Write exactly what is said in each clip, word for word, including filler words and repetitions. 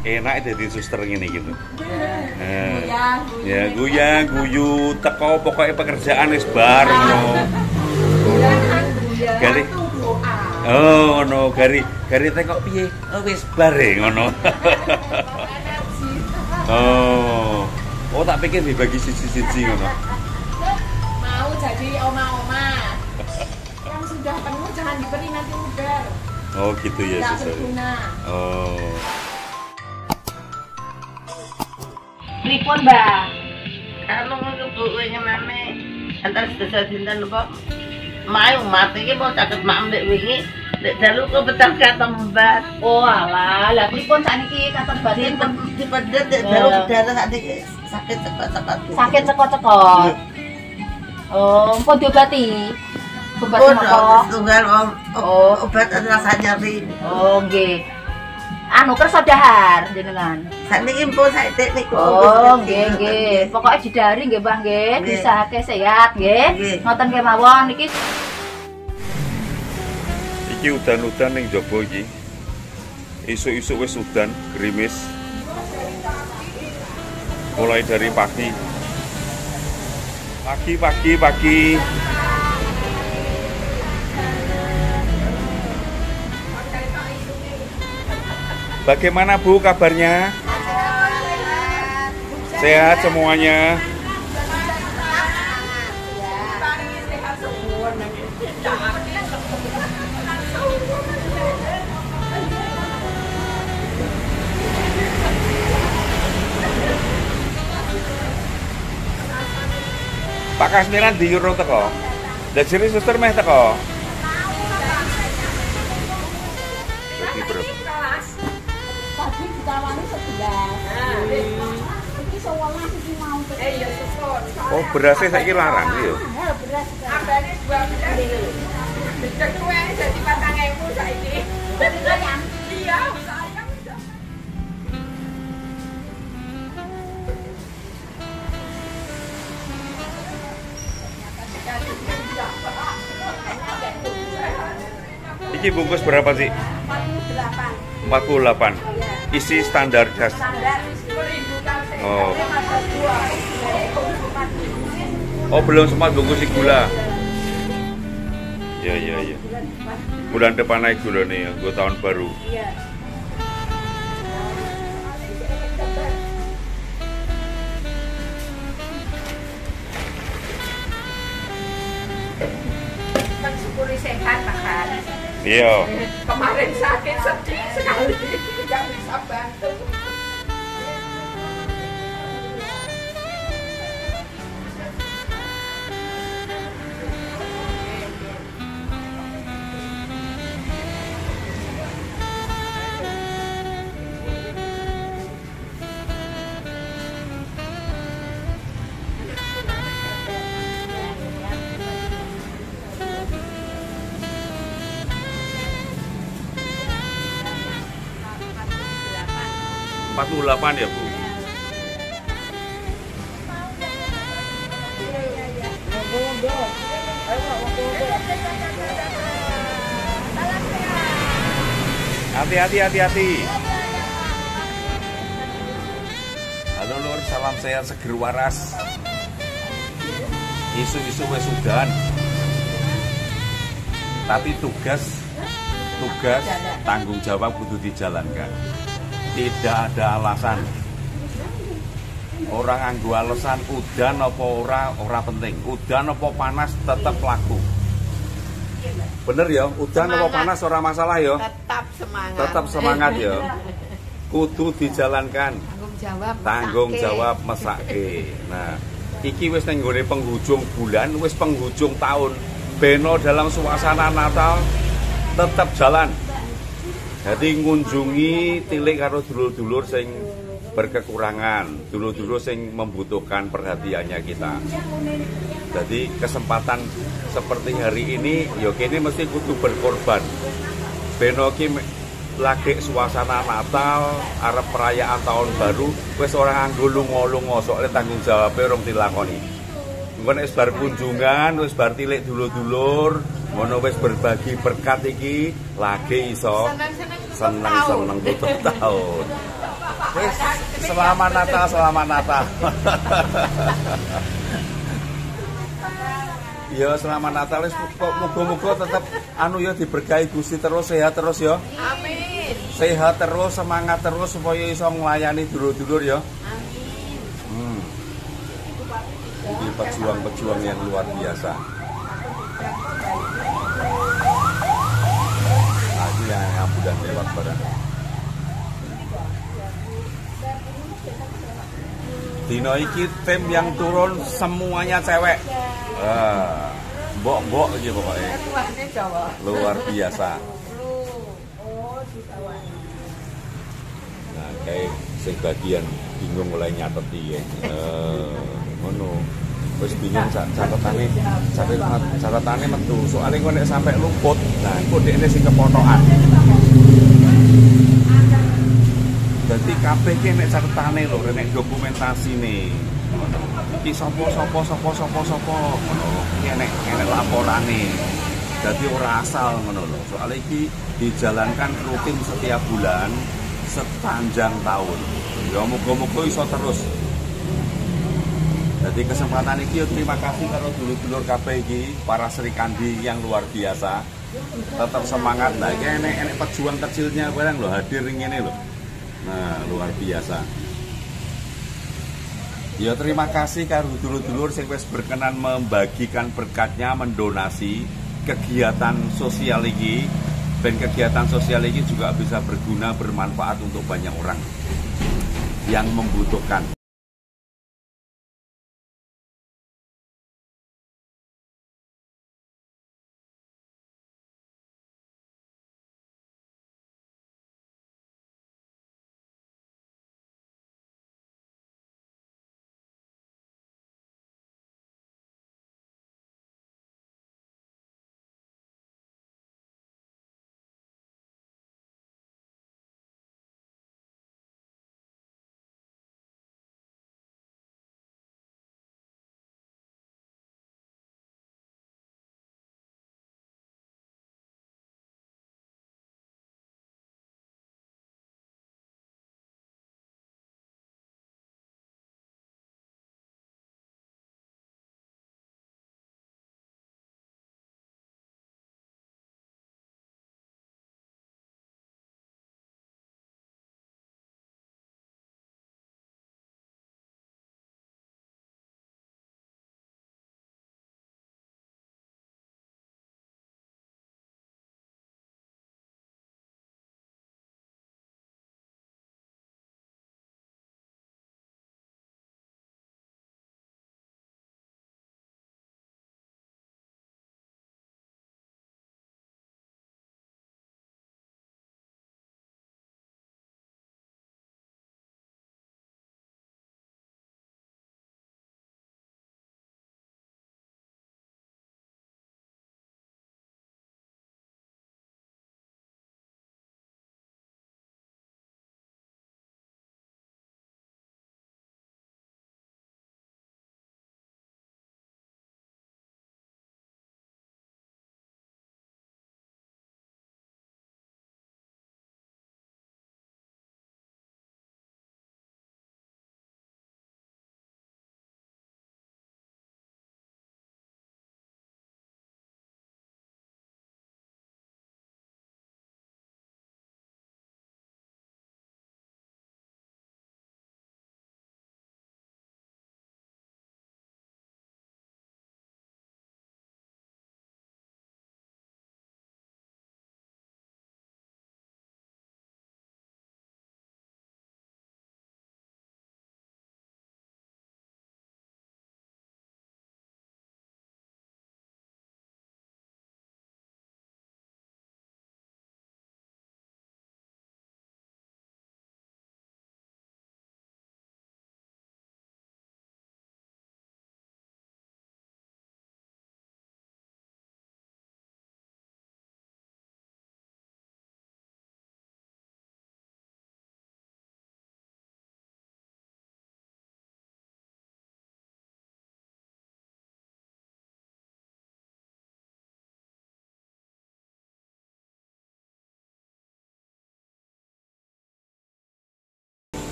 enak jadi suster ngene gitu. Nah, ya guyang guyu teko pokoknya pekerjaan wis bar ngono. Gari. Oh ngono, gari gari tekok piye? Oh wis bar e ngono. Oh. Oh tak pikir dibagi siji-siji ngono. Mau jadi oma-oma. Yang sudah penuh jangan diberi nanti udah. Oh gitu ya suster. Oh. Pripun, Mbak? Kalau ngebu wingi mame antar sedasa dinten kok mae umat iki mau caket mak mbek wingi nek dalu kok betah katembat. Oh alah, lah pripun sakniki katon batin dipedet nek dalu darah sakniki sakit cekot-cekot. sakit cekot-cekot. Oh, mpun diobati. Obat napa? Tunggal om obat rasa nyeri. Oh, nggih. Anu kersa dahar jenengan. Sakniki mpun saiki niku. Oh, nggih nggih. Pokoke didari nggih, Mbah nggih. Disahake sehat nggih. Ngoten kemawon iki. Iki udan-udan ning jaba iki. Isuk-isuk wis udan, gerimis. Mulai dari pagi. Pagi pagi pagi. Bagaimana Bu kabarnya? Sehat semuanya. Pak Kasmiran di Euro teko. Jadi suster meh teko. Jadi berapa? Tadi ditawani sebelas. Iki sewelas iki mau. Eh ya support. Oh, berasnya saiki larang ya. Ya beras. Ambane dua belas. Dicek wae dadi patang ewu saiki. Sayang. Iya, sayang udah. Iki bungkus berapa sih? empat puluh delapan. empat puluh delapan. Isi standar gas. Standar merindukan saya. Oh. Ada dua. Oh, belum sempat bungkus gula. Ya, ya, ya. Bulan depan naik gula nih, gue tahun baru. Iya. Mensyukuri sehat, Pak Kan. Iya. Kemarin sakit sedih sekali, tidak bisa bantu. empat puluh delapan ya, Bu? Hati-hati, hati-hati. Halo Lur, salam sehat seger waras. Isu-isu wes udan. Tapi tugas tugas tanggung jawab kudu dijalankan. Tidak ada alasan. Orang anggo alasan udan apa ora ora penting. Udan apa panas tetap laku. Bener ya, udan apa panas ora masalah ya. Tetap semangat. Tetap semangat ya. Kudu dijalankan. Tanggung jawab. Tanggung jawab mesake. Nah, iki wis ning nggone penghujung bulan, wis penghujung tahun. Beno dalam suasana Natal tetap jalan. Jadi ngunjungi tilik karo dulur-dulur sing berkekurangan, dulur-dulur sing membutuhkan perhatiannya kita. Jadi kesempatan seperti hari ini, ya kene mesti kudu berkorban. Beno ki lagi suasana Natal, arep perayaan tahun baru, wis ora nganggo lunga-lunga, soalnya tanggung jawabnya urung dilakoni. Engko nek wis bar kunjungan, wis bar tilik dulur-dulur, ngono wis berbagi berkat iki lagi iso seneng-seneng tutup tahun. Wis, selamat Natal, selamat Natal. Ya selamat Natal, wis muga-muga tetep anu ya diberkahi Gusti terus sehat terus ya. Amin. Sehat terus, semangat terus supaya iso nglayani dulur-dulur ya. Amin. Hmm. Ini pejuang-pejuang yang luar biasa. Nah, ini yang, yang udah lewat barang. Dino iki tim yang turun semuanya cewek. Ah, mbok-mbok aja pokoknya. Tuane Jawa. Luar biasa. Oh, di bawah. Nah, kayak sebagian bingung mulai nyatet iki. Eh, ngono. Wis bingung catetane, catetane, catetane metu. Soale kok nek sampai luput, nah engko dekne sing kepotokan. Dadi kabeh ki nek catetane lho, nek dokumentasine. Iki sapa sapa sapa sapa sapa ngono. Iki nek nek laporane. Dadi ora asal ngono lho. Soale iki dijalankan rutin setiap bulan sepanjang tahun. Ya muga-muga iso terus. Jadi kesempatan ini terima kasih karo dulur-dulur K P iki, para Serikandi yang luar biasa. Tetap semangat lah, ini enek pejuang kecilnya barang loh hadir ini loh. Nah, luar biasa. Ya terima kasih karo dulur-dulur sing wis berkenan membagikan berkatnya, mendonasi kegiatan sosial ini. Dan kegiatan sosial ini juga bisa berguna, bermanfaat untuk banyak orang yang membutuhkan.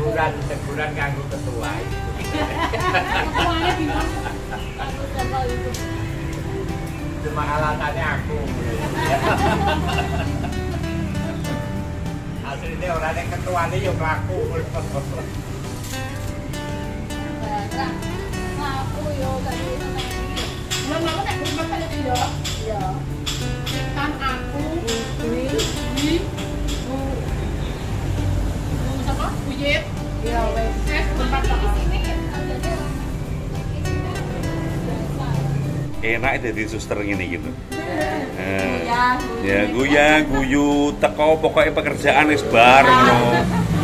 teguran teguran nganggo ketua itu. Ketuanya bingung. Aku coba itu. Cuma alasannya aku. Aslinya orangnya ketuanya yo mlaku. Barang. Aku yo tadi seneng. Belum aku nek belum makan itu yo. Iya. Kan aku ini di siapa? Buyit. Iya wes. Eh, tempat di sini Enak jadi suster ngene gitu. Eh, ya, ya guya guyu teko pokoknya pekerjaan wis bar ngono.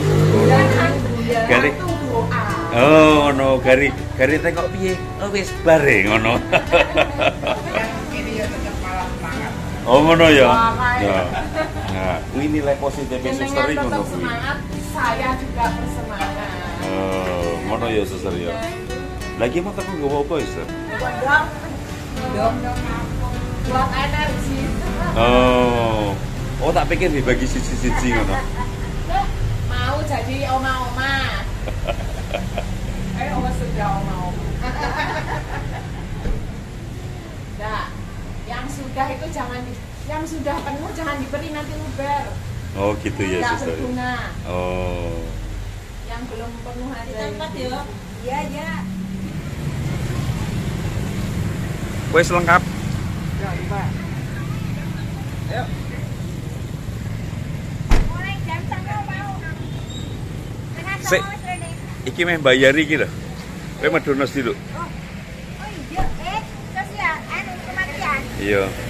Gari. Oh no, gari gari teko piye? Oh wis bar e ngono. Ini ya tetap malah tangan. Oh ngono ya. Wah, Ya. Nah, kuwi nilai positif suster iki ngono kuwi. Semangat, saya juga bersemangat. Oh, ngono ya suster ya. Lagi mau teko nggowo apa ya, Suster? Dong, dong, buat energi. Oh. Oh, tak pikir dibagi siji-siji ngono. Mau jadi oma-oma. Eh, oma sudah oma-oma. Nah, yang sudah itu jangan di, yang sudah penuh jangan diberi nanti luber. Oh, gitu ya, Nggak suster. berguna. Oh. Yang belum penuh aja. Tempat ya. Iya, iya. Wes lengkap. Ya, Pak. Ayo. Mulai jam setengah mau. Tengah Sik. tahun ready. Iki meh bayari iki lho. Kowe medono dulu. Oh. Oh iya, eh, sosial anu kematian. Iya.